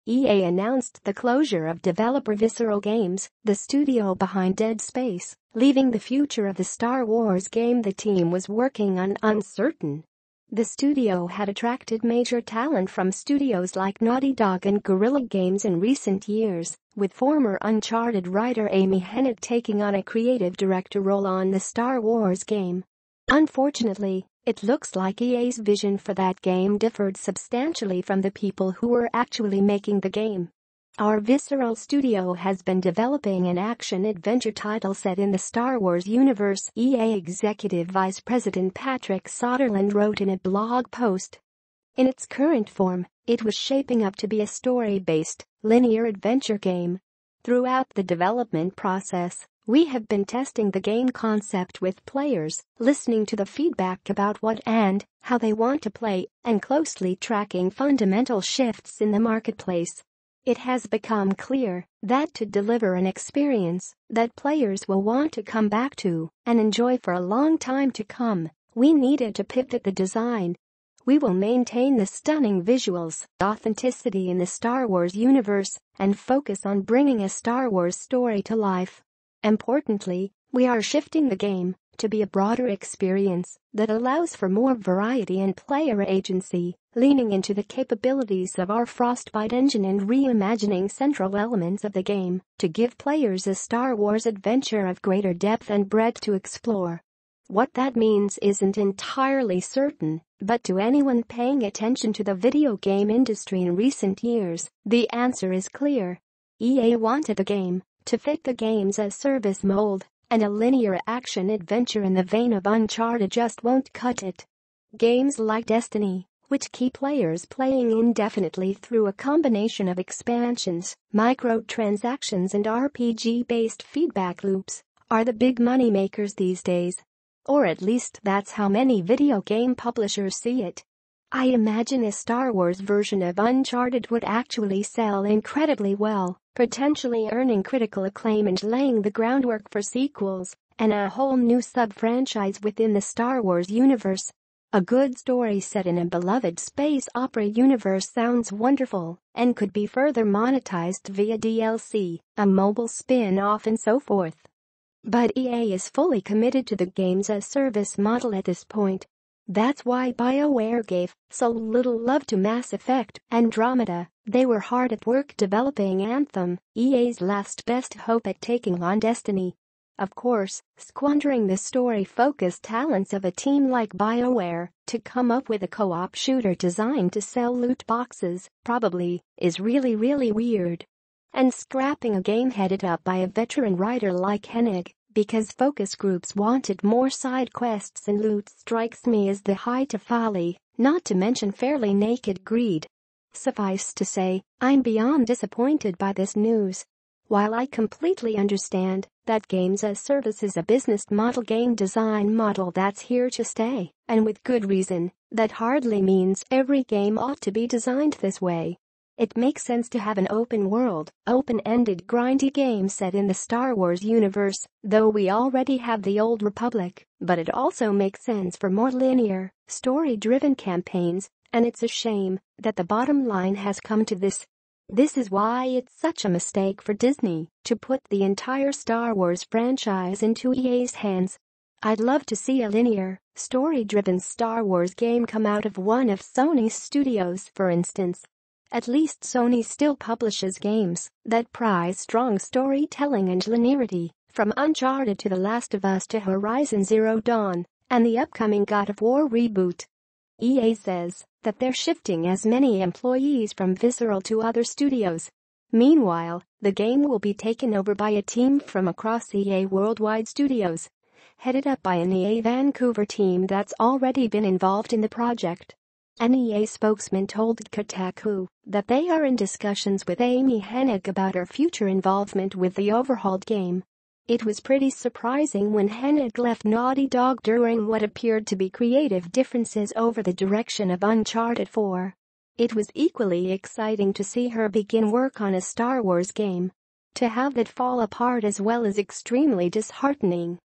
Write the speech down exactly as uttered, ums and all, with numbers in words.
E A announced the closure of developer Visceral Games, the studio behind Dead Space, leaving the future of the Star Wars game the team was working on uncertain. The studio had attracted major talent from studios like Naughty Dog and Guerrilla Games in recent years, with former Uncharted writer Amy Hennig taking on a creative director role on the Star Wars game. Unfortunately, it looks like E A's vision for that game differed substantially from the people who were actually making the game. Our Visceral studio has been developing an action-adventure title set in the Star Wars universe, E A Executive Vice President Patrick Soderlund wrote in a blog post. In its current form, it was shaping up to be a story-based, linear adventure game. Throughout the development process, we have been testing the game concept with players, listening to the feedback about what and how they want to play, and closely tracking fundamental shifts in the marketplace. It has become clear that to deliver an experience that players will want to come back to and enjoy for a long time to come, we needed to pivot the design. We will maintain the stunning visuals, authenticity in the Star Wars universe, and focus on bringing a Star Wars story to life. Importantly, we are shifting the game to be a broader experience that allows for more variety and player agency, leaning into the capabilities of our Frostbite engine and reimagining central elements of the game to give players a Star Wars adventure of greater depth and breadth to explore. What that means isn't entirely certain, but to anyone paying attention to the video game industry in recent years, the answer is clear. E A wanted the game to fit the games-as-service mold, and a linear action-adventure in the vein of Uncharted just won't cut it. Games like Destiny, which keep players playing indefinitely through a combination of expansions, microtransactions and R P G-based feedback loops, are the big moneymakers these days. Or at least that's how many video game publishers see it. I imagine a Star Wars version of Uncharted would actually sell incredibly well, potentially earning critical acclaim and laying the groundwork for sequels and a whole new sub-franchise within the Star Wars universe. A good story set in a beloved space opera universe sounds wonderful and could be further monetized via D L C, a mobile spin-off and so forth. But E A is fully committed to the games-as-service model at this point. That's why BioWare gave so little love to Mass Effect Andromeda. They were hard at work developing Anthem, E A's last best hope at taking on Destiny. Of course, squandering the story-focused talents of a team like BioWare to come up with a co-op shooter designed to sell loot boxes probably is really really weird. And scrapping a game headed up by a veteran writer like Hennig because focus groups wanted more side quests and loot strikes me as the height of folly, not to mention fairly naked greed. Suffice to say, I'm beyond disappointed by this news. While I completely understand that games-as-service is a business model game design model that's here to stay, and with good reason, that hardly means every game ought to be designed this way. It makes sense to have an open-world, open-ended grindy game set in the Star Wars universe, though we already have the Old Republic, but it also makes sense for more linear, story-driven campaigns, and it's a shame that the bottom line has come to this. This is why it's such a mistake for Disney to put the entire Star Wars franchise into E A's hands. I'd love to see a linear, story-driven Star Wars game come out of one of Sony's studios, for instance. At least Sony still publishes games that prize strong storytelling and linearity, from Uncharted to The Last of Us to Horizon Zero Dawn and the upcoming God of War reboot. E A says that they're shifting as many employees from Visceral to other studios. Meanwhile, the game will be taken over by a team from across E A Worldwide Studios, headed up by an E A Vancouver team that's already been involved in the project. An E A spokesman told Kotaku that they are in discussions with Amy Hennig about her future involvement with the overhauled game. It was pretty surprising when Hennig left Naughty Dog during what appeared to be creative differences over the direction of Uncharted four. It was equally exciting to see her begin work on a Star Wars game. To have that fall apart as well is extremely disheartening.